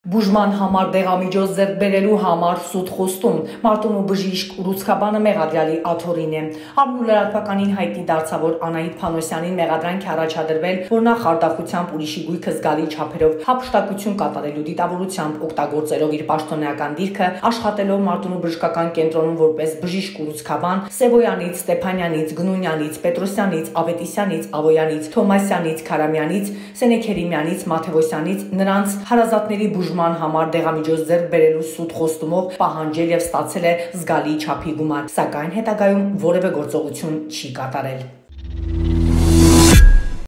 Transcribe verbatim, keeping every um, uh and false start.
Բուժման համար դեղամիջոց ձեռք բերելու համար սուտ խոստում Մարտունու բժիշկ Ռուսկաբանը մեղադրյալի աթոռին է։ Արմնու լրատվականին հայտնի դարձավ, որ Անահիտ Փանոսյանին մեղադրանք է առաջադրվել, որ նա խարդախությամբ ուրիշի գույքը զգալի չափերով հափշտակություն կատարելու դիտավորությամբ օգտագործելով իր պաշտոնեական դիրքը, աշխատելով Մարտունու բժշկական կենտրոնում որպես բժիշկ Ռուսկաբան, Սևոյանից, Ստեփանյանից, Գնունյանից, Պետրոսյանից, Ավետիսյանից, Ավոյանից, Թոմասյանից, Քարամյանից, Սենեքերիմյանից, Մաթևոսյանից նրանց հարազատների բուժման համար դեղամիջոց ձեռք բերելու սուտ խոստումով պահանջել եւ ստացել է զգալի չափի գումար, սակայն հետագայում որևէ գործողություն չի կատարել։